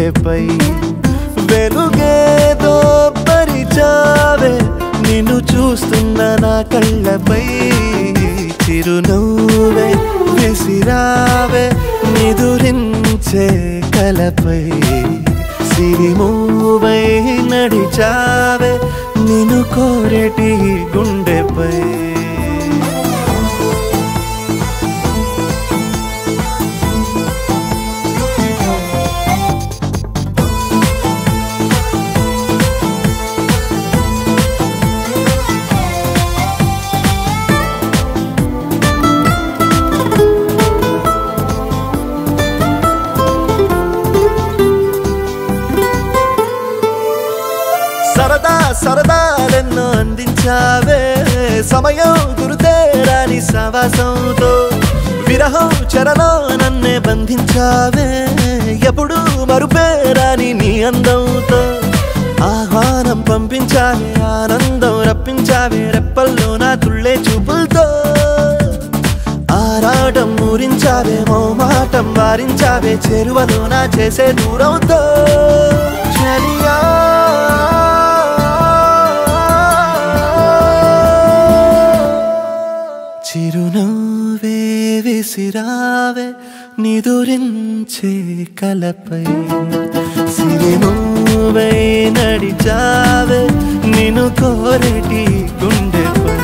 గుండెపై వెలుగేదో పరిచావే నిన్ను చూస్తున్న నా కళ్ళపై చిరునవ్వే విసిరావే నిదురించే కలపై సిరిమూవై నడిచావే నిన్ను కోరేటి గుండెపై సరదా సరదాలెన్నో అందించావే సమయం గురుతేరాని సవాసంతో విరహం చెరలో నన్నే బంధించావే ఎప్పుడు మరుపేరాని నీ అందంతో ఆహ్వానం పంపించావే ఆనందం రప్పించావే రెప్పల్లో నా తుళ్ళే చూపులతో ఆరాటం ఊరించావే మోమాటం వారించావే చేరువలో నా చేసే దూరంతో చలియా చిరునవ్వే విసిరావే నిదురించే కలపై సిరిమూవై నడిచావే నిన్ను కోరేటి గుండెపై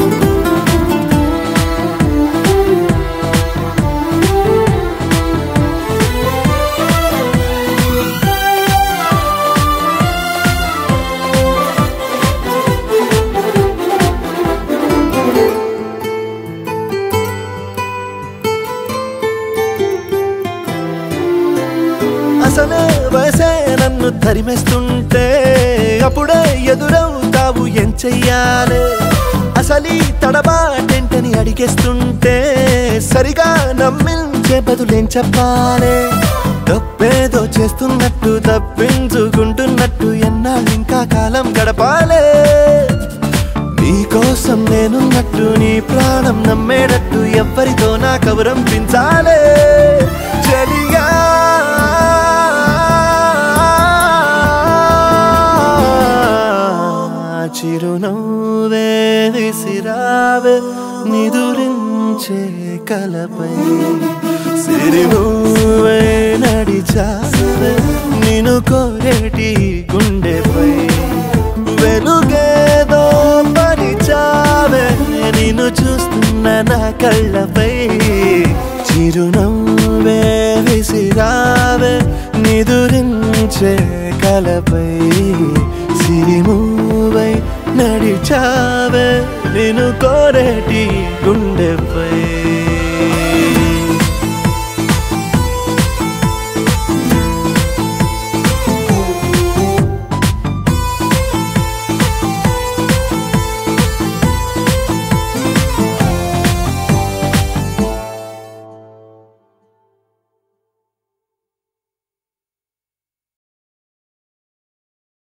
అసలే వయసే నన్ను తరిమేస్తుంటే అప్పుడే ఎదురవుతావు ఏం చెయ్యాలి అసలీ తడబాటేంటని అడిగేస్తుంటే సరిగా నమ్మించే బదులేం చెప్పాలి తప్పేదో చేస్తున్నట్టు తప్పించుకుంటున్నట్టు ఎన్నాళ్ళు ఇంకా కాలం గడపాలే నీకోసం నేనున్నట్టు నీ ప్రాణం నమ్మేటట్టు ఎవ్వరితో నా కబురం పించాలే చలియా చిరునవ్వే విసిరావే నిదురించే కలపై సిరిమూవై నడిచావే నిన్ను కోరేటి గుండెపై వెలుగేదో పరిచావే నిన్ను చూస్తున్న నా కళ్ళపై చిరునవ్వే విసిరావే నిదురించే కలపై సిరిమూవై నడిచావే నిన్ను కోరేటి గుండెపై